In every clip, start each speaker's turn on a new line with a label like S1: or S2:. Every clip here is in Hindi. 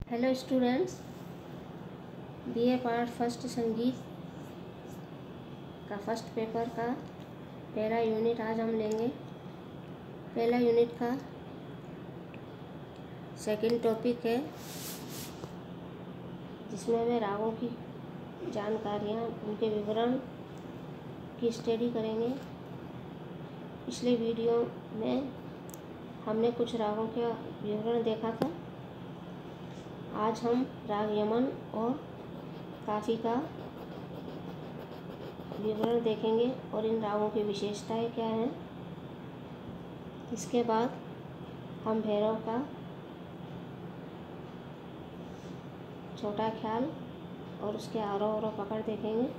S1: Hello students, BA part first संगीत का फर्स्ट पेपर का पहला यूनिट आज हम लेंगे। पहला यूनिट का सेकंड टॉपिक है जिसमें हमें रागों की जानकारियाँ, उनके विवरण की स्टडी करेंगे। पिछले वीडियो में हमने कुछ रागों का विवरण देखा था। आज हम राग यमन और काफ़ी का विवरण देखेंगे और इन रागों की विशेषताएं क्या हैं। इसके बाद हम भैरव का छोटा ख्याल और उसके आरोह अवरोह पकड़ देखेंगे।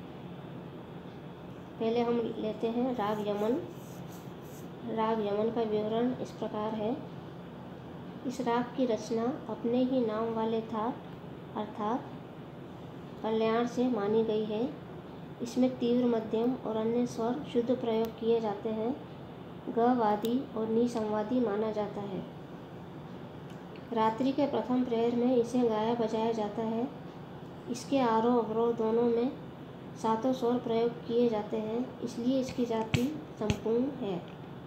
S1: पहले हम लेते हैं राग यमन। राग यमन का विवरण इस प्रकार है। इस राग की रचना अपने ही नाम वाले थाट अर्थात कल्याण से मानी गई है। इसमें तीव्र, मध्यम और अन्य स्वर शुद्ध प्रयोग किए जाते हैं। ग वादी और नी संवादी माना जाता है। रात्रि के प्रथम प्रहर में इसे गाया बजाया जाता है। इसके आरोह अवरोह दोनों में सातों स्वर प्रयोग किए जाते हैं, इसलिए इसकी जाति संपूर्ण है।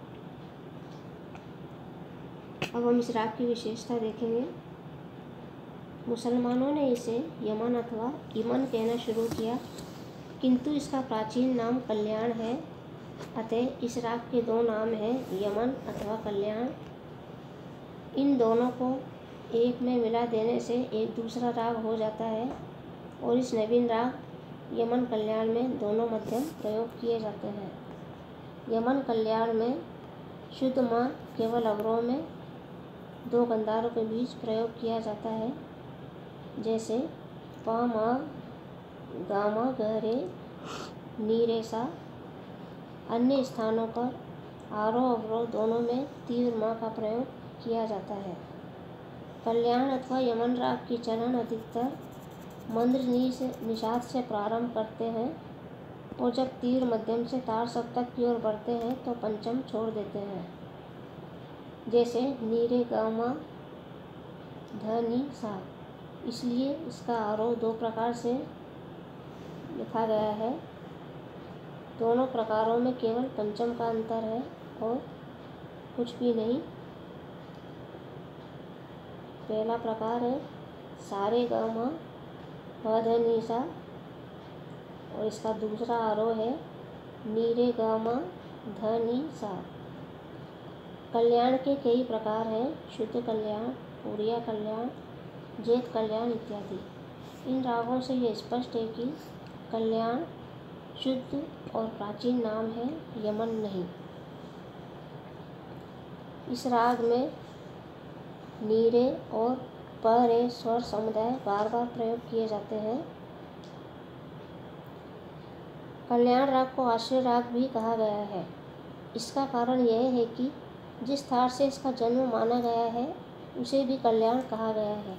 S1: अब हम इस राग की विशेषता देखेंगे। मुसलमानों ने इसे यमन अथवा इमन कहना शुरू किया, किंतु इसका प्राचीन नाम कल्याण है। अतः इस राग के दो नाम हैं, यमन अथवा कल्याण। इन दोनों को एक में मिला देने से एक दूसरा राग हो जाता है और इस नवीन राग यमन कल्याण में दोनों मध्यम प्रयोग किए जाते हैं। यमन कल्याण में शुद्ध माँ केवल अवरोह में दो गंधारों के बीच प्रयोग किया जाता है, जैसे प म ग म ग रे नी रे सा। अन्य स्थानों पर आरोह अवरोह दोनों में तीव्र माँ का प्रयोग किया जाता है। कल्याण अथवा यमन राग की चलन अधिकतर मंद्र निषाद से प्रारंभ करते हैं और जब तीव्र मध्यम से तार सप्तक की ओर बढ़ते हैं तो पंचम छोड़ देते हैं, जैसे नी रे ग म ध नी सा। इसलिए इसका आरोह दो प्रकार से लिखा गया है। दोनों प्रकारों में केवल पंचम का अंतर है और कुछ भी नहीं। पहला प्रकार है सारे ग म प ध नी सा और इसका दूसरा आरोह है नी रे ग म ध नी सा। कल्याण के कई प्रकार हैं, शुद्ध कल्याण, पूरिया कल्याण, जेत कल्याण इत्यादि। इन रागों से यह स्पष्ट है कि कल्याण शुद्ध और प्राचीन नाम है, यमन नहीं। इस राग में नी रे और प रे स्वर समुदाय बार बार प्रयोग किए जाते हैं। कल्याण राग को आश्रय राग भी कहा गया है। इसका कारण यह है कि जिस थाट से इसका जन्म माना गया है उसे भी कल्याण कहा गया है।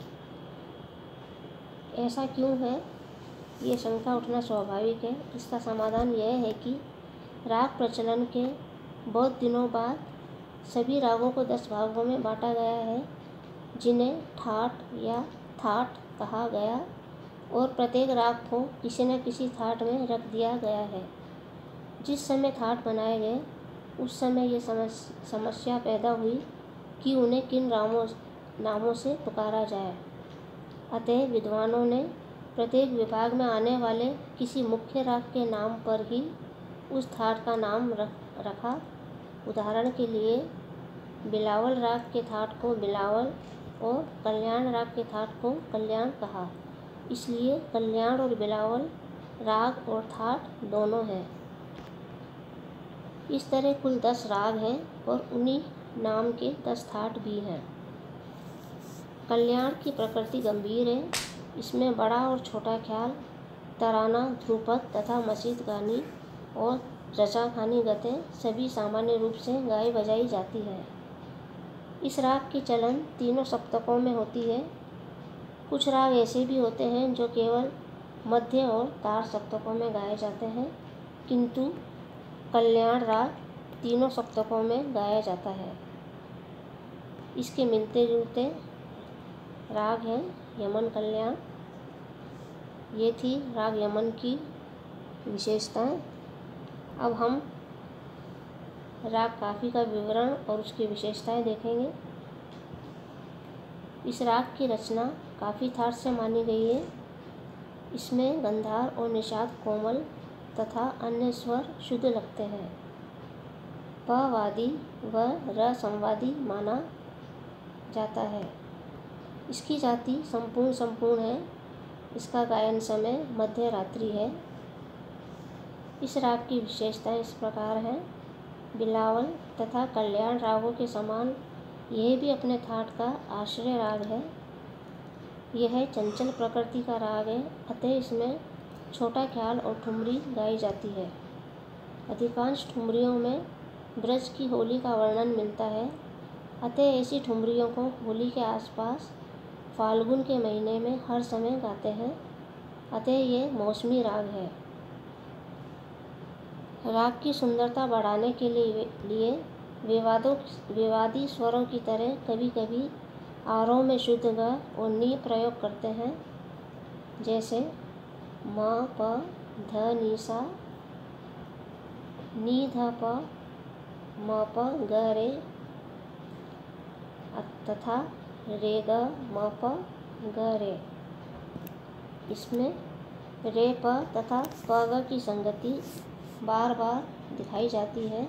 S1: ऐसा क्यों है, ये शंका उठना स्वाभाविक है। इसका समाधान यह है कि राग प्रचलन के बहुत दिनों बाद सभी रागों को 10 भागों में बांटा गया है, जिन्हें ठाट या थाट कहा गया और प्रत्येक राग को किसी न किसी थाट में रख दिया गया है। जिस समय थाट बनाए गए उस समय ये समस्या पैदा हुई कि उन्हें किन नामों से पुकारा जाए। अतः विद्वानों ने प्रत्येक विभाग में आने वाले किसी मुख्य राग के नाम पर ही उस थाट का नाम रखा। उदाहरण के लिए बिलावल राग के थाट को बिलावल और कल्याण राग के थाट को कल्याण कहा। इसलिए कल्याण और बिलावल राग और थाट दोनों हैं। इस तरह कुल 10 राग हैं और उन्हीं नाम के 10 थाट भी हैं। कल्याण की प्रकृति गंभीर है। इसमें बड़ा और छोटा ख्याल, तराना, ध्रुपद तथा मसीत गानी और रचाखानी गतें सभी सामान्य रूप से गाई बजाई जाती है। इस राग की चलन तीनों सप्तकों में होती है। कुछ राग ऐसे भी होते हैं जो केवल मध्य और तार सप्तकों में गाए जाते हैं, किंतु कल्याण राग तीनों सप्तकों में गाया जाता है। इसके मिलते जुलते राग है यमन कल्याण। ये थी राग यमन की विशेषताएं। अब हम राग काफ़ी का विवरण और उसकी विशेषताएं देखेंगे। इस राग की रचना काफ़ी थाट से मानी गई है। इसमें गंधार और निषाद कोमल तथा अन्य स्वर शुद्ध लगते हैं। प वादी व र संवादी माना जाता है। इसकी जाति संपूर्ण है। इसका गायन समय मध्य रात्रि है। इस राग की विशेषताएं इस प्रकार हैं। बिलावल तथा कल्याण रागों के समान यह भी अपने थाट का आश्रय राग है। यह चंचल प्रकृति का राग है, अतः इसमें छोटा ख्याल और ठुमरी गाई जाती है। अधिकांश ठुमरियों में ब्रज की होली का वर्णन मिलता है, अतः ऐसी ठुमरियों को होली के आसपास फाल्गुन के महीने में हर समय गाते हैं, अतः ये मौसमी राग है। राग की सुंदरता बढ़ाने के लिए विवादी स्वरों की तरह कभी कभी आरोह में शुद्ध ग और नी प्रयोग करते हैं, जैसे म प ध नी सा, नी ध प म प ग रे तथा रे ग म प ग रे। इसमें रे प तथा प ग की संगति बार बार दिखाई जाती है।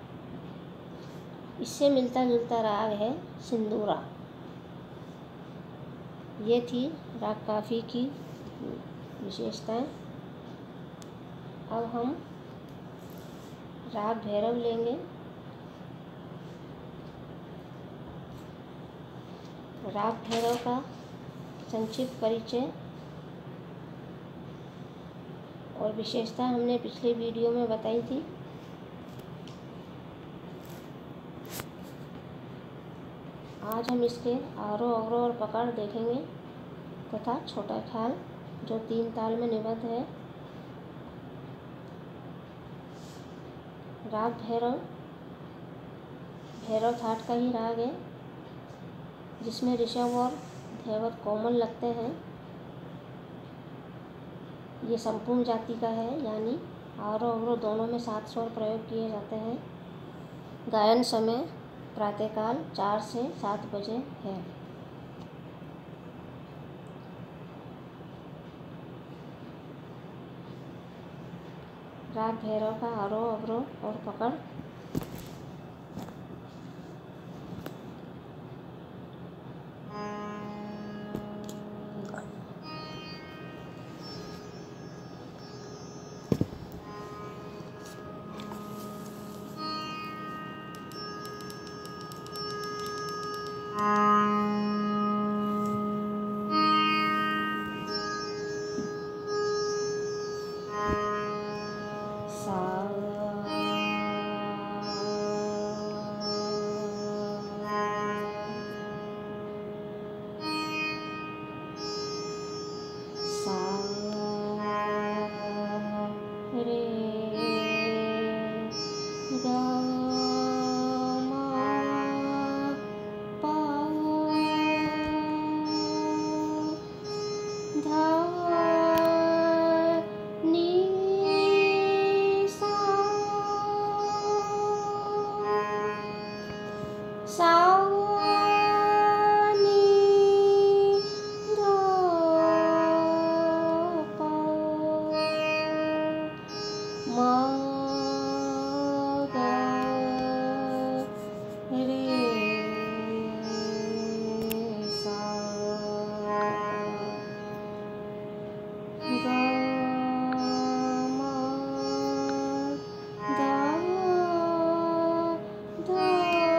S1: इससे मिलता जुलता राग है सिंदूरा। ये थी राग काफ़ी की विशेषताएं। अब हम राग भैरव लेंगे। राग भैरव का संक्षिप्त परिचय और विशेषता हमने पिछले वीडियो में बताई थी। आज हम इसके आरोह अवरोह और पकड़ देखेंगे तथा छोटा ख्याल जो 3 ताल में निबद्ध है। राग भैरव थाट का ही राग है, जिसमें ऋषभ और धैवत कोमल लगते हैं। ये संपूर्ण जाति का है, यानी आरोह अवरोह दोनों में 7 स्वर प्रयोग किए जाते हैं। गायन समय प्रातःकाल 4 से 7 बजे है। राग भैरव का आरोह अवरोह और पकड़।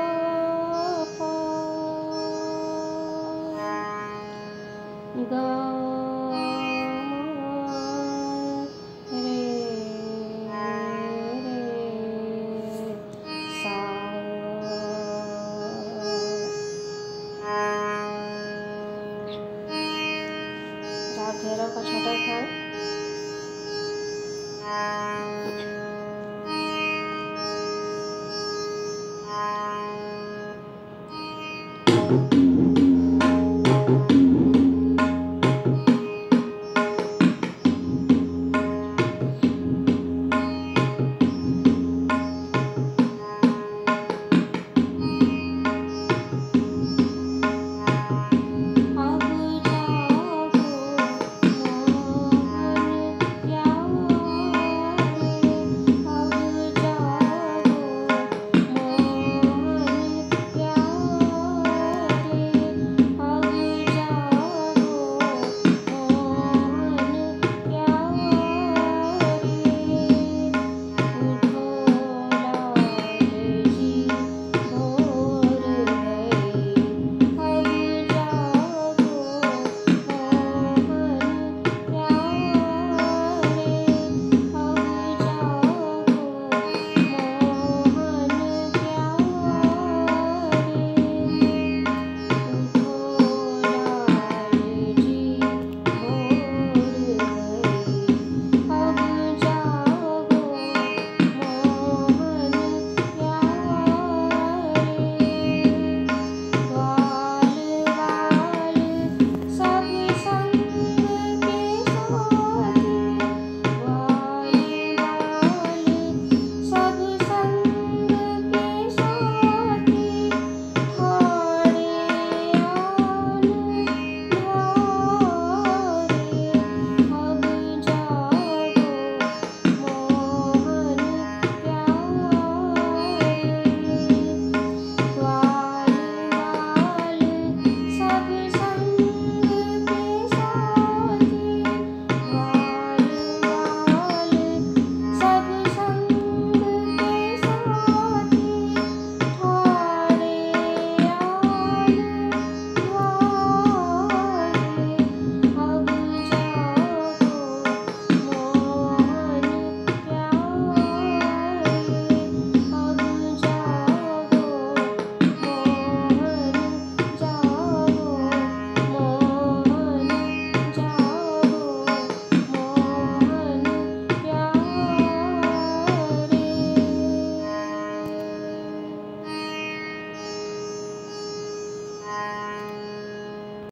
S1: ग